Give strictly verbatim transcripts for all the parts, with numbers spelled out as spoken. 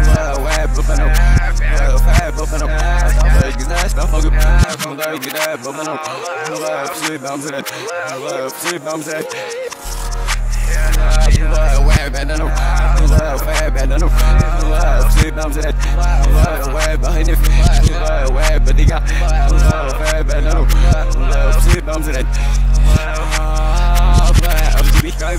Web buffalo, fab buffalo. Like that, I'm fucking like that, buffalo. Sleep bombs in it. Sleep bombs in it. Web and I know. Fab and I know. Sleep bombs in it. Web behind it. Web, but they got fab and I know. Sleep bombs in it. Little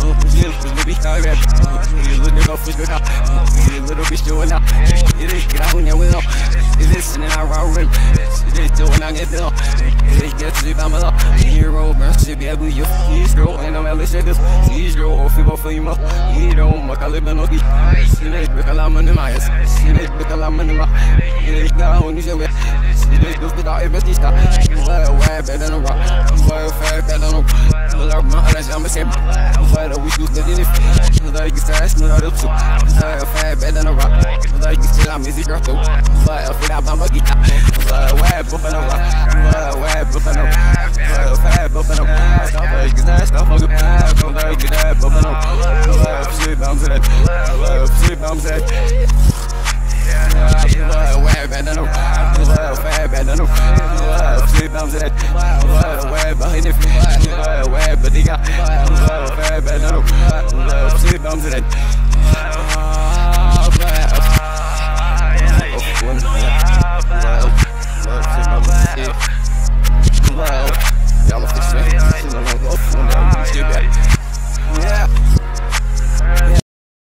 bit showing up. It is getting out with it is in our room. It is doing on it. It gets to the middle. Hero, mercy, be able to use girl and I'm a shadow. He's girl or feeble for you. You don't make a living on it. It is with a lamb in my eyes. It is with a lamb in my eyes. It is now on his way. It is just without everything. Well, better than a rock. Well, fair, better than a rock. Well, my eyes, I'm a same. Well, we shoot the dinner. Like it's ass, not up to. Well, fair, better than a rock. Like it's still, I'm easy, girl, too. Well, fit out my guitar. Well, web, buffalo. Well, web, buffalo. Well, fair, buffalo. Like it's ass, not fucking. Like it's ass, buffalo. Well, sleep, I'm set. Well, sleep, I'm set. Web and I know, fab and I know, sleep bombs in it, web behind it, web but they got fab and I know, sleep bombs in it.